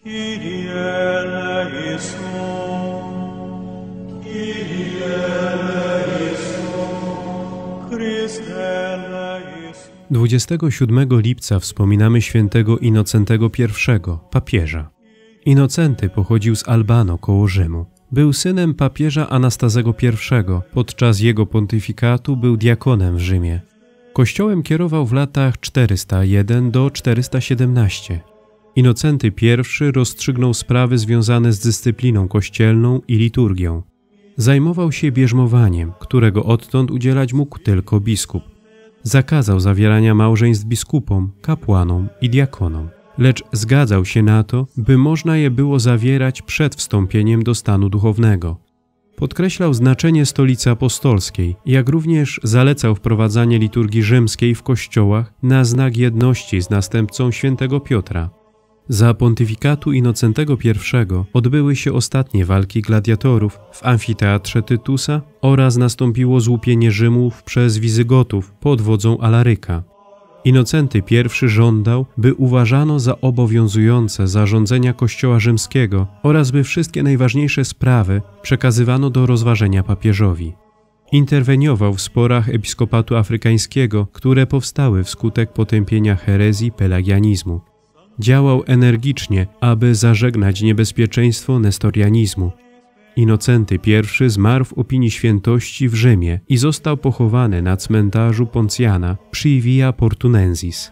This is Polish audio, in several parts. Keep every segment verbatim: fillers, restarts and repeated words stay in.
dwudziestego siódmego lipca wspominamy świętego Inocentego pierwszego, papieża. Inocenty pochodził z Albano koło Rzymu. Był synem papieża Anastazego pierwszego. Podczas jego pontyfikatu był diakonem w Rzymie. Kościołem kierował w latach czterysta jeden do czterysta siedemnaście. Inocenty pierwszy rozstrzygnął sprawy związane z dyscypliną kościelną i liturgią. Zajmował się bierzmowaniem, którego odtąd udzielać mógł tylko biskup. Zakazał zawierania małżeństw biskupom, kapłanom i diakonom, lecz zgadzał się na to, by można je było zawierać przed wstąpieniem do stanu duchownego. Podkreślał znaczenie stolicy apostolskiej, jak również zalecał wprowadzanie liturgii rzymskiej w kościołach na znak jedności z następcą świętego Piotra. Za pontyfikatu Inocentego pierwszego odbyły się ostatnie walki gladiatorów w amfiteatrze Tytusa oraz nastąpiło złupienie Rzymów przez Wizygotów pod wodzą Alaryka. Inocenty pierwszy żądał, by uważano za obowiązujące zarządzenia Kościoła rzymskiego oraz by wszystkie najważniejsze sprawy przekazywano do rozważenia papieżowi. Interweniował w sporach episkopatu afrykańskiego, które powstały wskutek potępienia herezji pelagianizmu. Działał energicznie, aby zażegnać niebezpieczeństwo nestorianizmu. Inocenty pierwszy zmarł w opinii świętości w Rzymie i został pochowany na cmentarzu Poncjana przy Via Portunensis.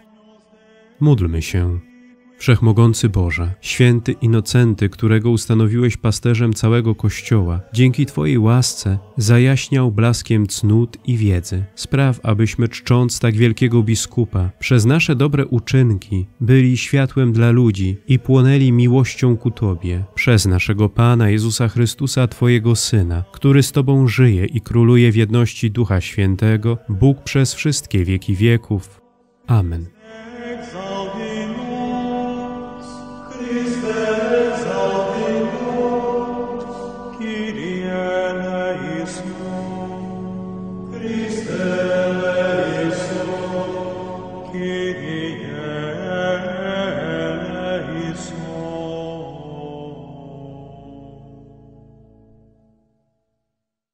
Módlmy się. Wszechmogący Boże, święty Inocenty, którego ustanowiłeś pasterzem całego Kościoła, dzięki Twojej łasce zajaśniał blaskiem cnót i wiedzy. Spraw, abyśmy czcząc tak wielkiego biskupa, przez nasze dobre uczynki byli światłem dla ludzi i płonęli miłością ku Tobie, przez naszego Pana Jezusa Chrystusa, Twojego Syna, który z Tobą żyje i króluje w jedności Ducha Świętego, Bóg przez wszystkie wieki wieków. Amen. Kyrie